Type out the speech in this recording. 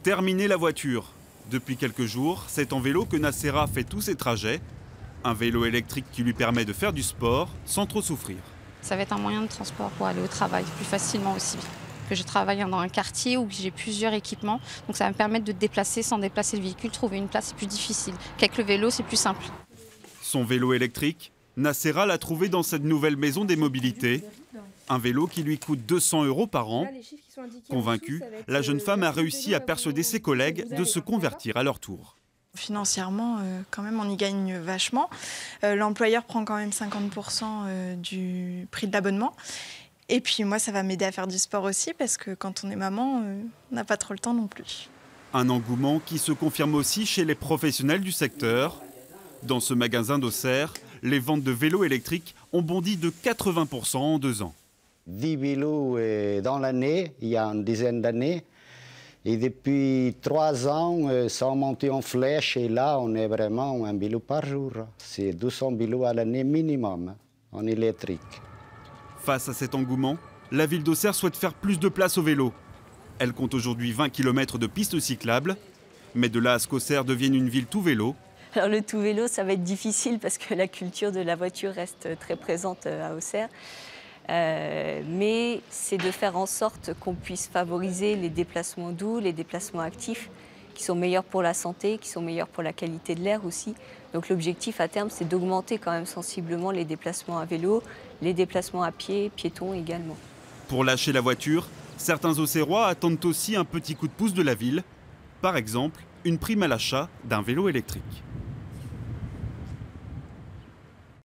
Terminer la voiture. Depuis quelques jours, c'est en vélo que Nacera fait tous ses trajets. Un vélo électrique qui lui permet de faire du sport sans trop souffrir. Ça va être un moyen de transport pour aller au travail plus facilement aussi. Que je travaille dans un quartier où j'ai plusieurs équipements, donc ça va me permettre de déplacer sans déplacer le véhicule. Trouver une place, c'est plus difficile. Qu'avec le vélo, c'est plus simple. Son vélo électrique, Nacera l'a trouvé dans cette nouvelle maison des mobilités. Un vélo qui lui coûte 200 € par an. Convaincue, la jeune femme a réussi à persuader ses collègues de se convertir à leur tour. Financièrement, quand même, on y gagne vachement. L'employeur prend quand même 50% du prix de l'abonnement. Et puis moi, ça va m'aider à faire du sport aussi, parce que quand on est maman, on n'a pas trop le temps non plus. Un engouement qui se confirme aussi chez les professionnels du secteur. Dans ce magasin d'Auxerre, les ventes de vélos électriques ont bondi de 80% en 2 ans. 10 vélos dans l'année, il y a une dizaine d'années. Et depuis 3 ans, ça a monté en flèche et là, on est vraiment un vélo par jour. C'est 200 vélos à l'année minimum en électrique. Face à cet engouement, la ville d'Auxerre souhaite faire plus de place au vélo. Elle compte aujourd'hui 20 km de pistes cyclables. Mais de là à ce qu'Auxerre devienne une ville tout vélo. Alors le tout vélo, ça va être difficile parce que la culture de la voiture reste très présente à Auxerre. Mais c'est de faire en sorte qu'on puisse favoriser les déplacements doux, les déplacements actifs, qui sont meilleurs pour la santé, qui sont meilleurs pour la qualité de l'air aussi. Donc l'objectif à terme, c'est d'augmenter quand même sensiblement les déplacements à vélo, les déplacements à pied, piétons également. Pour lâcher la voiture, certains Auxerrois attendent aussi un petit coup de pouce de la ville. Par exemple, une prime à l'achat d'un vélo électrique.